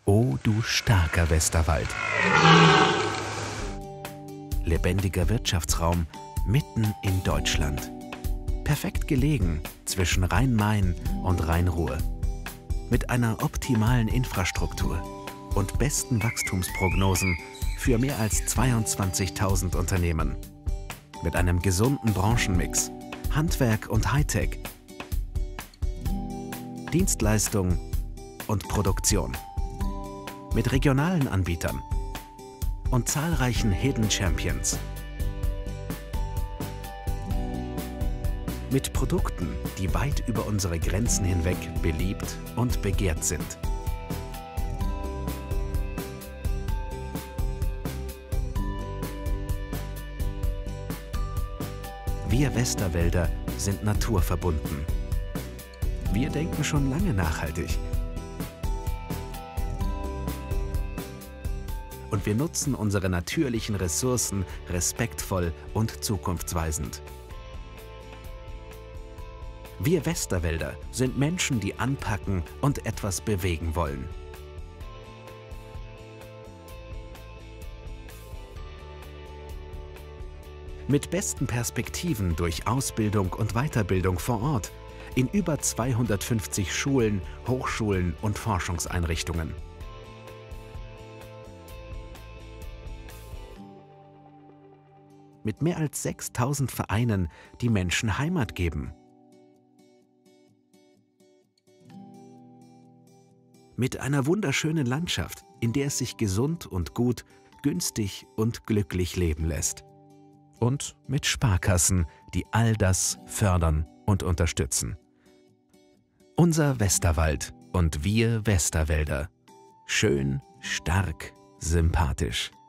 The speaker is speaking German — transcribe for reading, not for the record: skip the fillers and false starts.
O du starker Westerwald. Lebendiger Wirtschaftsraum mitten in Deutschland. Perfekt gelegen zwischen Rhein-Main und Rhein-Ruhr. Mit einer optimalen Infrastruktur und besten Wachstumsprognosen für mehr als 22.000 Unternehmen. Mit einem gesunden Branchenmix, Handwerk und Hightech, Dienstleistung und Produktion. Mit regionalen Anbietern und zahlreichen Hidden Champions. Mit Produkten, die weit über unsere Grenzen hinweg beliebt und begehrt sind. Wir Westerwälder sind naturverbunden. Wir denken schon lange nachhaltig. Und wir nutzen unsere natürlichen Ressourcen respektvoll und zukunftsweisend. Wir Westerwälder sind Menschen, die anpacken und etwas bewegen wollen. Mit besten Perspektiven durch Ausbildung und Weiterbildung vor Ort in über 250 Schulen, Hochschulen und Forschungseinrichtungen. Mit mehr als 6.000 Vereinen, die Menschen Heimat geben. Mit einer wunderschönen Landschaft, in der es sich gesund und gut, günstig und glücklich leben lässt. Und mit Sparkassen, die all das fördern und unterstützen. Unser Westerwald und wir Westerwälder. Schön, stark, sympathisch.